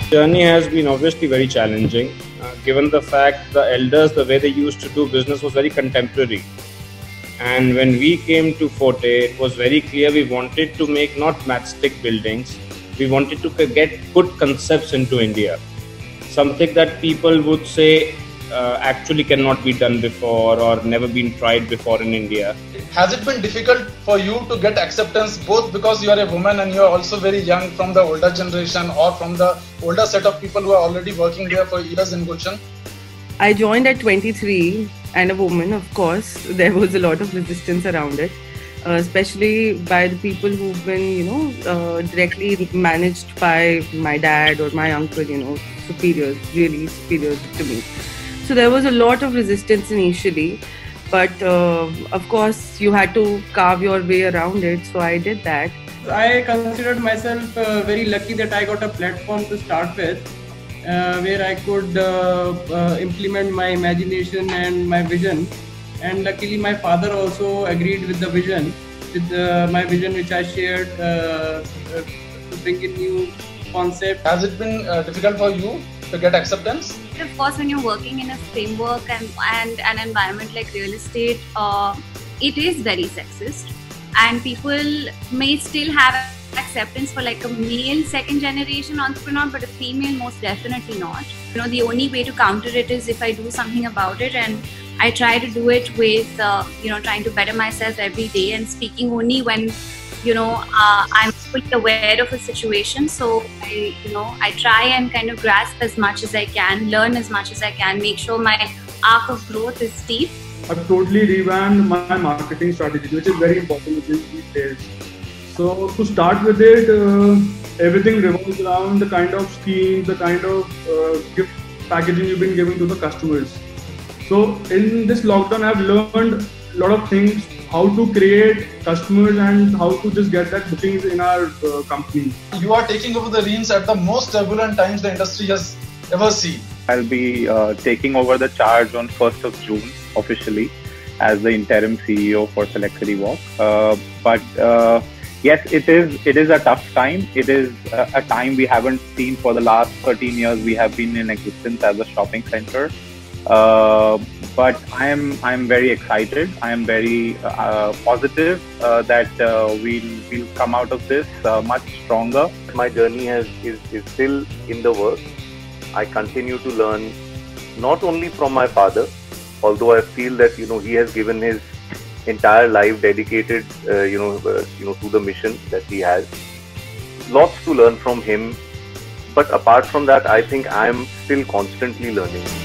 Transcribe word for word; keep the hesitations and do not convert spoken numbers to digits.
Journey has been obviously very challenging, uh, given the fact the elders, the way they used to do business was very contemporary. And when we came to Forte, it was very clear we wanted to make not matchstick buildings, we wanted to get good concepts into India. Something that people would say uh, actually cannot be done before or never been tried before in India. Has it been difficult for you to get acceptance, both because you are a woman and you are also very young from the older generation or from the older set of people who are already working there for years in Gulshan? I joined at twenty-three and a woman, of course. There was a lot of resistance around it, uh, especially by the people who've been, you know, uh, directly managed by my dad or my uncle, you know, superiors, really superiors to me. So there was a lot of resistance initially, but uh, of course you had to carve your way around it. So I did that. I considered myself uh, very lucky that I got a platform to start with, uh, where I could uh, uh, implement my imagination and my vision. And luckily my father also agreed with the vision, with uh, my vision which I shared uh, uh, to bring in new concept. Has it been uh, difficult for you to get acceptance? Of course, when you're working in a framework and, and an environment like real estate, uh, it is very sexist, and people may still have acceptance for like a male second generation entrepreneur, but a female most definitely not. You know, the only way to counter it is if I do something about it, and I try to do it with uh, you know, trying to better myself every day and speaking only when, you know, uh, I'm fully aware of a situation. So I, you know, I try and kind of grasp as much as I can, learn as much as I can, make sure my arc of growth is steep. I've totally revamped my marketing strategy, which is very important these days. So to start with it, uh, everything revolves around the kind of scheme, the kind of uh, gift packaging you've been giving to the customers. So in this lockdown, I've learned a lot of things, how to create customers and how to just get that bookings in our uh, company. You are taking over the reins at the most turbulent times the industry has ever seen. I'll be uh, taking over the charge on first of June officially as the interim C E O for Select City Walk. Uh, but uh, yes, it is it is a tough time. It is a, a time we haven't seen for the last thirteen years. We have been in existence as a shopping center. Uh, but I am I am very excited. I am very uh, positive uh, that uh, we'll we'll come out of this uh, much stronger. My journey has is, is still in the works. I continue to learn not only from my father, although I feel that, you know, he has given his entire life dedicated uh, you know uh, you know to the mission that he has. Lots to learn from him, but apart from that, I think I am still constantly learning.